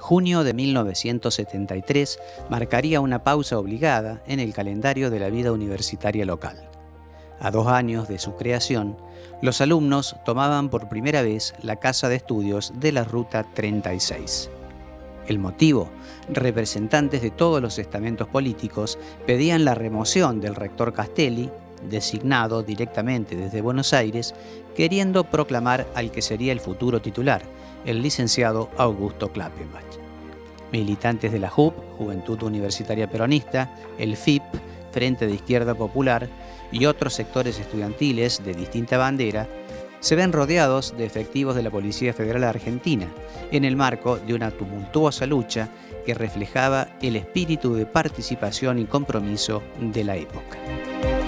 Junio de 1973 marcaría una pausa obligada en el calendario de la vida universitaria local. A 2 años de su creación, los alumnos tomaban por primera vez la casa de estudios de la Ruta 36. El motivo: representantes de todos los estamentos políticos pedían la remoción del rector Castelli, designado directamente desde Buenos Aires, queriendo proclamar al que sería el futuro titular, el licenciado Augusto Klappenbach. Militantes de la JUP, Juventud Universitaria Peronista, el FIP, Frente de Izquierda Popular, y otros sectores estudiantiles de distinta bandera, se ven rodeados de efectivos de la Policía Federal Argentina, en el marco de una tumultuosa lucha que reflejaba el espíritu de participación y compromiso de la época.